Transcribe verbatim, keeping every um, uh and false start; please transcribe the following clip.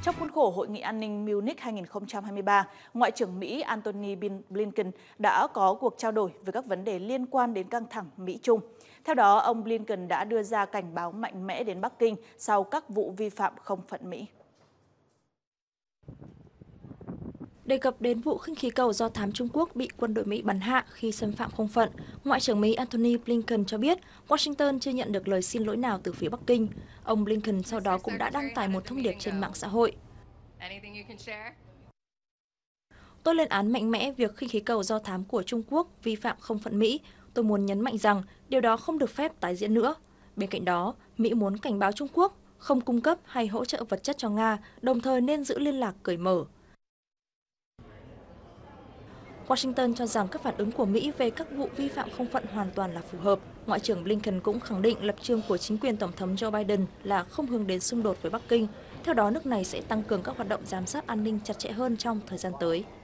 Trong khuôn khổ Hội nghị an ninh Munich hai nghìn không trăm hai mươi ba, Ngoại trưởng Mỹ Antony Blinken đã có cuộc trao đổi về các vấn đề liên quan đến căng thẳng Mỹ-Trung. Theo đó, ông Blinken đã đưa ra cảnh báo mạnh mẽ đến Bắc Kinh sau các vụ vi phạm không phận Mỹ. Đề cập đến vụ khinh khí cầu do thám Trung Quốc bị quân đội Mỹ bắn hạ khi xâm phạm không phận, Ngoại trưởng Mỹ Antony Blinken cho biết Washington chưa nhận được lời xin lỗi nào từ phía Bắc Kinh. Ông Blinken sau đó cũng đã đăng tải một thông điệp trên mạng xã hội. Tôi lên án mạnh mẽ việc khinh khí cầu do thám của Trung Quốc vi phạm không phận Mỹ. Tôi muốn nhấn mạnh rằng điều đó không được phép tái diễn nữa. Bên cạnh đó, Mỹ muốn cảnh báo Trung Quốc không cung cấp hay hỗ trợ vật chất cho Nga, đồng thời nên giữ liên lạc cởi mở. Washington cho rằng các phản ứng của Mỹ về các vụ vi phạm không phận hoàn toàn là phù hợp. Ngoại trưởng Blinken cũng khẳng định lập trường của chính quyền Tổng thống Joe Biden là không hướng đến xung đột với Bắc Kinh. Theo đó, nước này sẽ tăng cường các hoạt động giám sát an ninh chặt chẽ hơn trong thời gian tới.